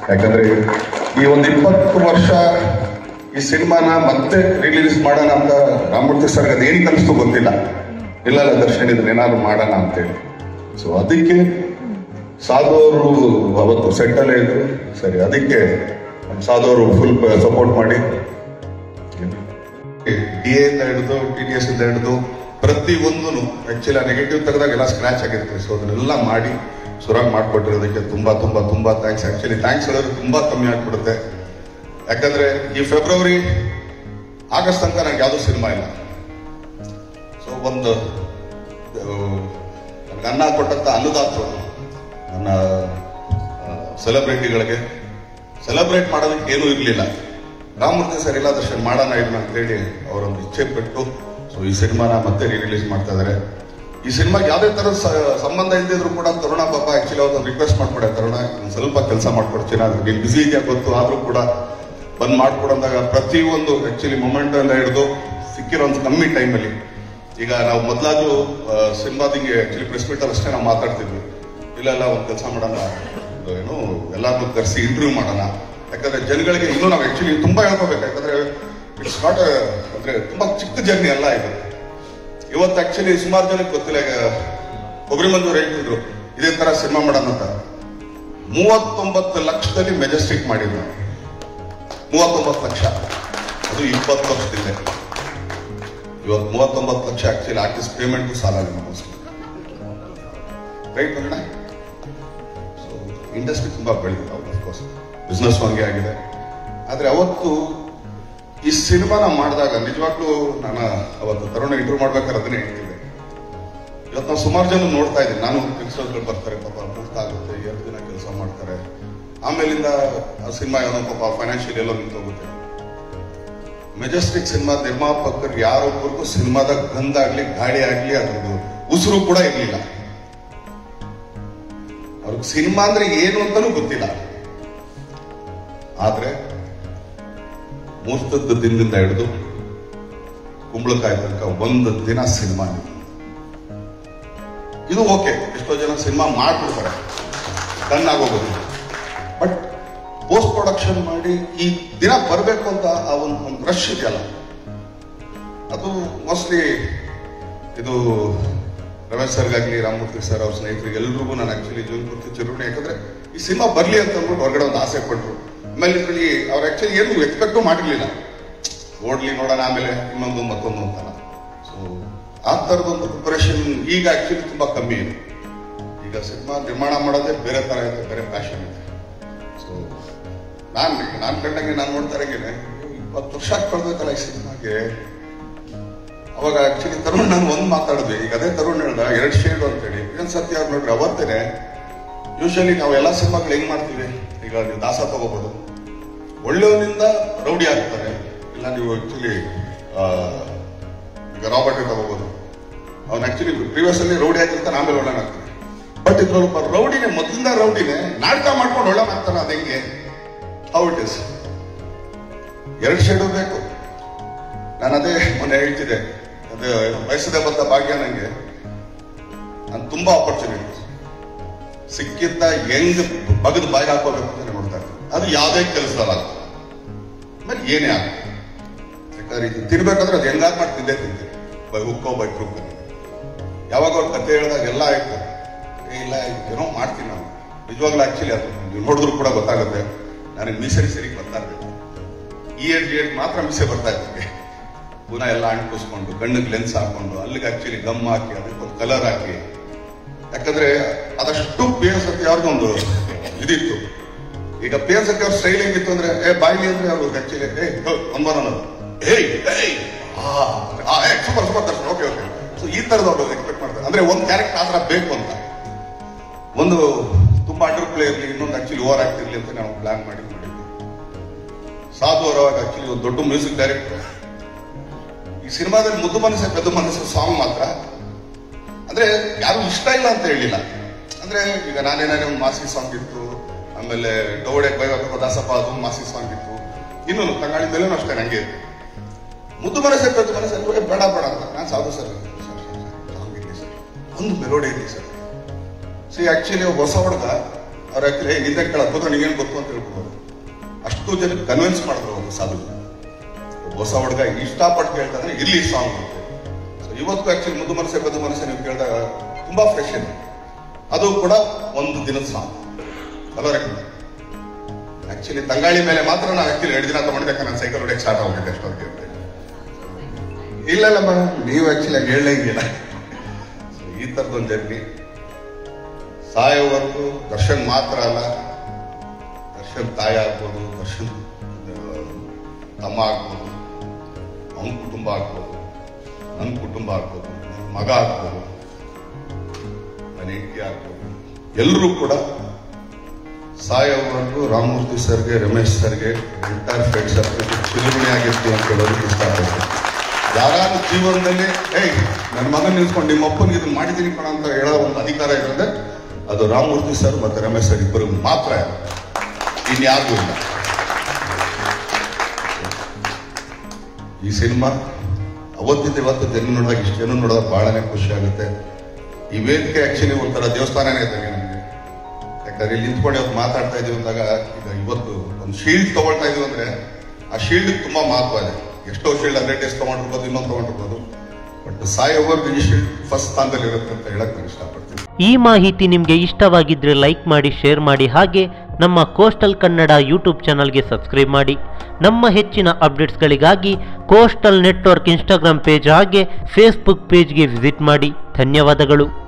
ಯಾಕಂದ್ರೆ ಈ ಒಂದು 20 ವರ್ಷ ಈ ಸಿನಿಮಾನ ಮತ್ತೆ ರಿಲೀಸ್ ಮಾಡೋಣ ಅಂತ ರಾಮಮೂರ್ತಿ ಸರ್ ಅದು ಏನು ಕಲಿಸ್ತು ಗೊತ್ತಿಲ್ಲ. ಇಲ್ಲ ದರ್ಶನ್ ಇದನ್ನ ಏನಾದ್ರು ಮಾಡೋಣ ಅಂತೇಳಿ. ಸೊ ಅದಕ್ಕೆ ಸಾಧು ಅವರು ಅವತ್ತು ಸೆಟ್ಟಲ್ಲೇ ಇದ್ರು. ಸರಿ, ಅದಕ್ಕೆ ಸಾಧು ಅವರು ಫುಲ್ ಸಪೋರ್ಟ್ ಮಾಡಿ DA ಇಂದ ಹಿಡಿದು TDS ಇಂದ ಹಿಡಿದು ಪ್ರತಿ ಒಂದೂ ಆಕ್ಚುಲಿ ನೆಗೆಟಿವ್ ತೆಗೆದಾಗ ಎಲ್ಲ ಸ್ಕ್ರಾಚ್ ಆಗಿರುತ್ತೆ. ಸೊ ಅದನ್ನೆಲ್ಲ ಮಾಡಿ ಸುರಾಗ್ ಮಾಡಿಕೊಟ್ಟಿರೋದಕ್ಕೆ ತುಂಬಾ ತುಂಬಾ ತುಂಬಾ ಥ್ಯಾಂಕ್ಸ್. ಆಕ್ಚುಲಿ ಥ್ಯಾಂಕ್ಸ್ ಹೇಳಿದ್ರೆ ತುಂಬಾ ಕಮ್ಮಿ ಆಗ್ಬಿಡುತ್ತೆ. ಯಾಕಂದ್ರೆ ಈ ಫೆಬ್ರವರಿ ಆಗಸ್ಟ್ ತನಕ ನನಗೆ ಯಾವುದೂ ಸಿನಿಮಾ ಇಲ್ಲ. ಸೊ ಒಂದು ಅನ್ನ ಕೊಟ್ಟಂತ ಅನ್ನದಾತರು ನನ್ನ ಸೆಲೆಬ್ರಿಟಿಗಳಿಗೆ ಸೆಲೆಬ್ರೇಟ್ ಮಾಡೋದಕ್ಕೆ ಏನೂ ಇರಲಿಲ್ಲ. ರಾಮಮೂರ್ತಿ ಸರ್ ಇಲ್ಲ ದರ್ಶನ್ ಮಾಡೋಣ ಇದನ್ನ ಅಂತೇಳಿ ಅವರೊಂದು ಇಚ್ಛೆ ಪಟ್ಟು ಸೊ ಈ ಸಿನಿಮಾನ ಮತ್ತೆ ರಿಲೀಸ್ ಮಾಡ್ತಾ ಇದ್ದಾರೆ. ಈ ಸಿನಿಮಾಗೆ ಯಾವುದೇ ತರ ಸಂಬಂಧ ಇಲ್ದಿದ್ರು ಕೂಡ ತರುಣ ಪಾಪ ಆಕ್ಚುಲಿ ಅವ್ರನ್ನ ರಿಕ್ವೆಸ್ಟ್ ಮಾಡ್ಕೊಡೆ, ತರುಣ ಸ್ವಲ್ಪ ಕೆಲಸ ಮಾಡ್ಕೊಡ್ತೀನಿ, ಆದ್ರೆ ನೀನು ಬಿಸಿ ಇದೆಯಾ ಗೊತ್ತು, ಆದ್ರೂ ಕೂಡ ಬಂದ್ ಮಾಡ್ಕೊಡಂದಾಗ ಪ್ರತಿಯೊಂದು ಆಕ್ಚುಲಿ ಮೊಮೆಂಟ್ ಎಲ್ಲ ಹಿಡಿದು ಸಿಕ್ಕಿರೋ ಒಂದು ಕಮ್ಮಿ ಟೈಮಲ್ಲಿ. ಈಗ ನಾವು ಮೊದಲಾದ್ರೂ ಸಿನಿಮಾದಿಂಗೆ ಆಕ್ಚುಲಿ ಪ್ರೆಸ್ ಮೀಟ್ ಅಷ್ಟೇ ನಾವು ಮಾತಾಡ್ತಿದ್ವಿ. ಇಲ್ಲ ಒಂದು ಕೆಲಸ ಮಾಡೋಣ, ಏನು ಎಲ್ಲಾರು ಕರೆಸಿ ಇಂಟರ್ವ್ಯೂ ಮಾಡೋಣ. ಯಾಕಂದ್ರೆ ಜನಗಳಿಗೆ ಇನ್ನೂ ನಾವು ಆಕ್ಚುಲಿ ತುಂಬಾ ಹೇಳ್ಕೋಬೇಕು. ಯಾಕಂದ್ರೆ ಇಟ್ಸ್ ನಾಟ್ ಅಂದ್ರೆ ತುಂಬಾ ಚಿಕ್ಕ ಜರ್ನಿ ಅಲ್ಲ ಇದು. ಇವತ್ತು ಆಕ್ಚುಲಿ ಸುಮಾರು ಜನಕ್ಕೆ ಗೊತ್ತಿಲ್ಲ. ಈಗ ಒಬ್ರಿ ಮಂದಿವ್ರು ಹೇಳ್ತಿದ್ರು ಇದೇ ತರ ಸಿನಿಮಾ ಮಾಡೋಣ ಅಂತ. 39 ಲಕ್ಷದಲ್ಲಿ ಮೆಜೆಸ್ಟಿಕ್ ಮಾಡಿದ್ರು. 39 ಲಕ್ಷ, ಅದು 20 ವರ್ಷದಿಂದ. ಇವತ್ತು 39 ಲಕ್ಷ ಆಕ್ಚುಲಿ ಆರ್ಟಿಸ್ಟ್ ಪೇಮೆಂಟ್ ಸಾಲ ರೈಟ್ ಅಣ್ಣ. ಸೊ ಇಂಡಸ್ಟ್ರಿ ತುಂಬಾ ಬೆಳೆದಿದೆ, ಅಫ್ಕೋರ್ಸ್ ಬಿಸ್ನೆಸ್ ಹಂಗೆ ಆಗಿದೆ. ಆದ್ರೆ ಅವತ್ತು ಈ ಸಿನಿಮಾನ ಮಾಡಿದಾಗ ನಿಜವಾಗ್ಲೂ ನಾನು ಅವತ್ತು ತರುಣ ಇಂಟರ್ವ್ಯೂ ಮಾಡ್ಬೇಕಾದ್ರೆ ಅದನ್ನೇ ಹೇಳ್ತಿದ್ದೆ. ಇವತ್ತು ನಾವು ಸುಮಾರು ಜನ ನೋಡ್ತಾ ಇದ್ದೀನಿ. ನಾನು ಕೆಲಸಗಳು ಬರ್ತಾರೆ, ಪಾಪ ಅರ್ಥ ಆಗುತ್ತೆ, 2 ದಿನ ಕೆಲಸ ಮಾಡ್ತಾರೆ, ಆಮೇಲಿಂದ ಆ ಸಿನಿಮಾ ಏನೋ ಪಾಪ ಫೈನಾನ್ಷಿಯಲ್ ಎಲ್ಲೋ ನಿಂತೋಗುತ್ತೆ. ಮೆಜೆಸ್ಟಿಕ್ ಸಿನಿಮಾ ನಿರ್ಮಾಪಕರು ಯಾರೊಬ್ಬರಿಗೂ ಸಿನಿಮಾದ ಗಂಧಾಗ್ಲಿ ಗಾಡಿ ಆಗ್ಲಿ ಅದ್ರದ್ದು ಉಸಿರು ಕೂಡ ಇರ್ಲಿಲ್ಲ. ಅವ್ರಿಗೆ ಸಿನಿಮಾ ಅಂದ್ರೆ ಏನು ಅಂತಾನೂ ಗೊತ್ತಿಲ್ಲ. ಆದ್ರೆ ಮುಹೂರ್ತದ ದಿನದಿಂದ ಹಿಡಿದು ಕುಂಬಳಕಾಯಿ ತನಕ 1 ದಿನ ಸಿನಿಮಾ. ಇದು ಓಕೆ, ಎಷ್ಟೋ ಜನ ಸಿನಿಮಾ ಮಾಡ್ಬಿಡ್ತಾರೆ, ಡನ್ ಆಗೋಗೋದು. ಬಟ್ ಪೋಸ್ಟ್ ಪ್ರೊಡಕ್ಷನ್ ಮಾಡಿ ಈ ದಿನ ಬರಬೇಕು ಅಂತ ಆ ಒಂದು ರಶ್ ಇದೆಯಲ್ಲ, ಅದು ಮೋಸ್ಟ್ಲಿ ಇದು ರಮೇಶ್ ಸರ್ಗಾಗ್ಲಿ, ರಾಮಮೂರ್ತಿ ಸರ್ ಅವ್ರ ಸ್ನೇಹಿತರಿಗೆ ಎಲ್ರಿಗೂ ನಾನು ಆಕ್ಚುಲಿ ಜೀವನ ಪೂರ್ತಿ ಚಿರುಣಿ. ಯಾಕಂದ್ರೆ ಈ ಸಿನಿಮಾ ಬರ್ಲಿ ಅಂತ ಅಂದ್ಬಿಟ್ಟು ಹೊರಗಡೆ ಒಂದು ಆಸೆ ಪಟ್ರು. ಆಮೇಲೆ ಇದ್ರಲ್ಲಿ ಅವ್ರು ಆಕ್ಚುಲಿ ಏನು ಎಕ್ಸ್ಪೆಕ್ಟು ಮಾಡಿರ್ಲಿಲ್ಲ. ಓಡ್ಲಿ ನೋಡೋಣ ಆಮೇಲೆ ಇನ್ನೊಂದು ಮತ್ತೊಂದು ಅಂತಲ್ಲ. ಸೊ ಆ ಥರದೊಂದು ಪ್ರಿಪರೇಷನ್ ಈಗ ಆಕ್ಚುಲಿ ತುಂಬಾ ಕಮ್ಮಿ ಇದೆ. ಈಗ ಸಿನಿಮಾ ನಿರ್ಮಾಣ ಮಾಡೋದೇ ಬೇರೆ ತರ ಇದೆ, ಬೇರೆ ಪ್ಯಾಷನ್ ಇದೆ. ಸೊ ನಾನು ಕಂಡಂಗೆ ನಾನು ನೋಡ್ತಾ ಇರಂಗೇನೆ 20 ವರ್ಷ ಕಳೆದೈತಲ್ಲ ಈ ಸಿನಿಮಾಗೆ. ಅವಾಗ ಆಕ್ಚುಲಿ ತರುಣ್ ನಾನು ಒಂದು ಮಾತಾಡಿದ್ವಿ. ಈಗ ಅದೇ ತರುಣ್ ಹೇಳ್ದ 2 ಶೇಡ್ ಅಂತೇಳಿ. ಏನ್ ಸತ್ಯ ಅವ್ರು ನೋಡ್ರಿ, ಅವತ್ತೇನೆ ಯೂಶಲಿ ನಾವು ಎಲ್ಲಾ ಸಿನಿಮಾಗಳು ಹೆಂಗ್ ಮಾಡ್ತೀವಿ. ಈಗ ನೀವು ದಾಸ ತಗೋಬಹುದು, ಒಳ್ಳೆಯವನಿಂದ ರೌಡಿ ಆಗ್ತಾರೆ. ಇಲ್ಲ ನೀವು ಆಕ್ಚುಲಿ ಈಗ ರಾಬರ್ಟ್ ತಗೋಬಹುದು, ಅವ್ನು ಆಕ್ಚುಲಿ ಪ್ರೀವಿಯಸ್ ಅಲ್ಲಿ ರೌಡಿ ಆಗಿರ್ತಾನೆ, ಆಮೇಲೆ ಒಳ್ಳೆನ ಆಗ್ತಾನೆ. ಬಟ್ ಇದ್ರೊಬ್ಬ ರೌಡಿನೇ ಮೊದಲಿಂದ ರೌಡಿನೇ ನಾಟಕ ಮಾಡ್ಕೊಂಡು ಒಳ್ಳೆನ ಆಗ್ತಾನೆ. ಅದ ಹೆಂಗೆ, ಹೌ ಇಟ್ ಇಸ್. 2 ಶೇಡು ಬೇಕು. ನಾನು ಅದೇ ಮೊನ್ನೆ ಹೇಳ್ತಿದ್ದೆ, ಅದೇ ಬಯಸದೆ ಬಂದ ಭಾಗ್ಯ ನಂಗೆ ನಾನು ತುಂಬಾ ಆಪರ್ಚುನಿಟಿ ಸಿಕ್ಕಿದ್ದ ಹೆಂಗ್ ಬಗದ್ ಬಾಯಿಗೆ ಹಾಕೋಬೇಕು ಅಂತ ನೋಡ್ತಾ ಇರ್ತೀನಿ. ಅದು ಯಾವುದೇ ಕೆಲಸದಲ್ಲ, ಆಮೇಲೆ ಏನೇ ಆಗ. ಯಾಕಂದ್ರೆ ಇದು ತಿನ್ಬೇಕಾದ್ರೆ ಅದು ಹೆಂಗಾದ್ ಮಾಡಿ ತಿಂದೇ ತಿಂತೀವಿ, ಬೈ ಹುಕ್ಕೋ ಬೈ ಕ್ರೂಕ್. ಯಾವಾಗ ಅವ್ರ ಕತೆ ಹೇಳಿದಾಗ ಎಲ್ಲ ಆಯ್ತು, ಇಲ್ಲ ಏನೋ ಮಾಡ್ತೀನಿ ನಾವು. ನಿಜವಾಗ್ಲೂ ಆಕ್ಚುಲಿ ಅದು ನೀವು ನೋಡಿದ್ರು ಕೂಡ ಗೊತ್ತಾಗುತ್ತೆ. ನನಗೆ ಮೀಸರಿ ಸರಿಗೆ ಬರ್ತಾ ಇರ್ಬೇಕು. ಈ ಏಡ್ ಮಾತ್ರ ಮೀಸೆ ಬರ್ತಾ ಇರ್ತೀನಿ. ಪುನಃ ಎಲ್ಲ ಅಂಟಿಸ್ಕೊಂಡು ಕಣ್ಣಿಗೆ ಲೆನ್ಸ್ ಹಾಕೊಂಡು ಅಲ್ಲಿಗೆ ಆಕ್ಚುಲಿ ಗಮ್ ಹಾಕಿ ಅದಕ್ಕೊಂದು ಕಲರ್ ಹಾಕಿ. ಯಾಕಂದ್ರೆ ಅದಷ್ಟು ಪೇನ್ಸಕ್ಕೆ ಅವ್ರಿಗೊಂದು ಇದಿತ್ತು. ಈಗ ಪೇನ್ಸಕ್ಕೆ ಅವ್ರ ಸ್ಟೈಲ್ ಹೆಂಗಿತ್ತು ಅಂದ್ರೆ ಬಾಯಿಲಿ ಅಂದ್ರೆ ಅವ್ರು actually super Darshan okay. So ಈ ತರದವ್ರು ಎಕ್ಸ್ಪೆಕ್ಟ್ ಮಾಡ್ತಾರೆ. ಅಂದ್ರೆ ಒಂದು ಕ್ಯಾರೆಕ್ಟರ್ ಆತರ ಬೇಕು ಅಂತ, ಒಂದು ತುಂಬಾ ಅಂಡರ್ ಪ್ಲೇ ಇರಲಿ, ಇನ್ನೊಂದು ಆಕ್ಚುಲಿ ಓವರ್ ಆಕ್ಟ್ ಇರಲಿ ಅಂತ ನಾವು ಪ್ಲಾನ್ ಮಾಡಿದ್ವಿ. ಸಾಧು ಅವರವಾಗ ಆಕ್ಚುಲಿ ಒಂದು ದೊಡ್ಡ ಮ್ಯೂಸಿಕ್ ಡೈರೆಕ್ಟರ್. ಈ ಸಿನಿಮಾದಲ್ಲಿ ಮುದ್ದು ಮನಸ್ಸು ಪೆದ್ದು ಮನಸ್ಸು ಸಾಂಗ್ ಮಾತ್ರ ಅಂದ್ರೆ ಯಾರು ಇಷ್ಟ ಇಲ್ಲ ಅಂತ ಹೇಳಿಲ್ಲ. ಅಂದ್ರೆ ಈಗ ನಾನೇನಾದ್ರೆ ಒಂದು ಮಾಸಿ ಸಾಂಗ್ ಇತ್ತು, ಆಮೇಲೆ ಡೌಡೆ ಬೈವಾಗ ದಾಸಪ್ಪ ಅದು ಮಾಸಿ ಸಾಂಗ್ ಇತ್ತು, ಇನ್ನೊಂದು ತಂಗಾಳಿ ಮೇಲೂ ಅಷ್ಟೇ ನಂಗೆ ಇತ್ತು. ಮುದ್ದು ಮನಸ್ಸು ಪೆದ್ದು ಮನಸ್ಸು ಬೇಡ ಅಂತ ನಾನು ಸಾಧು ಸರ್ ಸಾಂಗ್ ಇರಲಿ ಸರ್, ಒಂದು ಮೆಲೋಡಿ ಇರಲಿ ಸರ್. ಸಿ ಆಕ್ಚುಲಿ ಹೊಸ ಹುಡುಗ ಅವ್ರು ಆಕ್ಚುಲಿ ಹಿಂದೆ ಕೇಳೋದು ನಿಂಗೇನು ಗೊತ್ತು ಅಂತ ಹೇಳ್ಬೋದು. ಅಷ್ಟು ಜನಕ್ಕೆ ಕನ್ವಿನ್ಸ್ ಮಾಡಿದ್ರು ಒಂದು ಸಾಧು. ಹೊಸ ಹುಡುಗ ಇಷ್ಟಪಟ್ಟು ಕೇಳ್ತಾನೆ ಇಲ್ಲಿ ಸಾಂಗ್ ಅಂತ. ಸೊ ಇವತ್ತು ಆಕ್ಚುಲಿ ಮುದ್ದು ಮನಸ್ಸೆ ಬದು ಮನಸ್ಸೆ ನೀವು ಕೇಳಿದಾಗ ತುಂಬಾ ಫ್ರೆಶ್ ಇದೆ. ಅದು ಕೂಡ ಒಂದು ದಿನದ ಸಾಂಗ್ ಅಲ್ವ. ಆಕ್ಚುಲಿ ತಂಗಾಳಿ ಮೇಲೆ ಮಾತ್ರ ನಾನು ಆಕ್ಚುಲಿ 2 ದಿನ ತಗೊಂಡಿದ್ದೆ, ನಾನು ಸೈಕಲ್ ಹೊಡೆಯಕ್ಕೆ ಸ್ಟಾರ್ಟ್ ಆಗಿದೆ ಅಷ್ಟೊಂದು. ಇಲ್ಲ ಮೇಡಮ್, ನೀವು ಆಕ್ಚುಲಿ ಹೇಳಂಗಿಲ್ಲ. ಈ ತರದೊಂದು ಜರ್ನಿ ಸಾಯೋವರೆಗೂ ದರ್ಶನ್ ಮಾತ್ರ ಅಲ್ಲ, ದರ್ಶನ್ ತಾಯಿ ಆಗ್ಬೋದು, ದರ್ಶನ್ ತಮ್ಮ ಆಗ್ಬೋದು, ಅವನ ಕುಟುಂಬ ಆಗ್ಬೋದು, ನನ್ನ ಕುಟುಂಬ ಆಗ್ಬೋದು, ನನ್ನ ಮಗ ಆಗ್ಬೋದು, ನನ್ನ ಹೆಂಡತಿ ಆಗ್ಬೋದು, ಎಲ್ಲರೂ ಕೂಡ ಸಾಯೋವರೆಗೂ ರಾಮಮೂರ್ತಿ ಸರ್ಗೆ, ರಮೇಶ್ ಸರ್ಗೆ, ಎಂಟೈರ್ ಫ್ರೆಂಡ್ ಸರ್ಗೆ ಚಿರುಗುಣಿ ಆಗಿರ್ತೀವಿ ಅಂತ ಹೇಳೋದಕ್ಕೆ ಇಷ್ಟಪಡ್ತೀನಿ. ಯಾರು ಜೀವನದಲ್ಲಿ ನನ್ನ ಮಗನ ನಿಲ್ಸ್ಕೊಂಡು ನಿಮ್ಮ ಅಪ್ಪನಿಗೆ ಇದನ್ನ ಮಾಡಿದ್ದೀನಿ ಕಣ ಅಂತ ಹೇಳೋ ಒಂದು ಅಧಿಕಾರ ಇರೋದೆ ಅದು ರಾಮಮೂರ್ತಿ ಸರ್ ಮತ್ತೆ ರಮೇಶ್ ಸರ್ ಇಬ್ಬರು ಮಾತ್ರ, ಇನ್ಯಾರಿಗೂ ಇಲ್ಲ. ಈ ಸಿನಿಮಾ ಅವತ್ತಿಂದ ಇವತ್ತು ಜನ ನೋಡಿದಾಗ ಇಷ್ಟು ಜನ ನೋಡಿದಾಗ ಬಹಳನೇ ಖುಷಿ ಆಗುತ್ತೆ. ಈ ವೇದಿಕೆ ಆಕ್ಚುಲಿ ಒಂಥರ ದೇವಸ್ಥಾನನೇ ಇದ್ದಂಗೆ ನಮಗೆ. ಯಾಕಂದ್ರೆ ಇಲ್ಲಿ ನಿಂತ್ಕೊಂಡು ಇವತ್ತು ಮಾತಾಡ್ತಾ ಇದೀವಿ ಅಂದಾಗ ಈಗ ಇವತ್ತು ಒಂದು ಶೀಲ್ಡ್ ತಗೊಳ್ತಾ ಇದೀವಿ ಅಂದ್ರೆ ಆ ಶೀಲ್ಡ್ ತುಂಬಾ ಮಹತ್ವ ಇದೆ. ಎಷ್ಟೋ ಶೀಲ್ಡ್ 100 ಡೇಸ್ ತಗೊಂಡಿರ್ಬೋದು, ಇನ್ನೊಂದು ತಗೊಂಡಿರ್ಬೋದು, ಬಟ್ ಸಾಯೋವರೆಗೂ ಈ ಶೀಲ್ಡ್ ಫಸ್ಟ್ ಸ್ಥಾನದಲ್ಲಿ ಇರುತ್ತೆ ಅಂತ ಹೇಳಕ್ ನಾನು ಇಷ್ಟಪಡ್ತೀನಿ. ಈ ಮಾಹಿತಿ ನಿಮಗೆ ಇಷ್ಟವಾಗಿದ್ರೆ ಲೈಕ್ ಮಾಡಿ, ಶೇರ್ ಮಾಡಿ, ಹಾಗೆ ನಮ್ಮ ಕೋಸ್ಟಲ್ ಕನ್ನಡ ಯೂಟ್ಯೂಬ್ ಚಾನಲ್ಗೆ ಸಬ್ಸ್ಕ್ರೈಬ್ ಮಾಡಿ. ನಮ್ಮ ಹೆಚ್ಚಿನ ಅಪ್ಡೇಟ್ಸ್ಗಳಿಗಾಗಿ ಕೋಸ್ಟಲ್ ನೆಟ್ವರ್ಕ್ ಇನ್ಸ್ಟಾಗ್ರಾಮ್ ಪೇಜ್ ಹಾಗೆ ಫೇಸ್ಬುಕ್ ಪೇಜ್ಗೆ ವಿಸಿಟ್ ಮಾಡಿ. ಧನ್ಯವಾದಗಳು.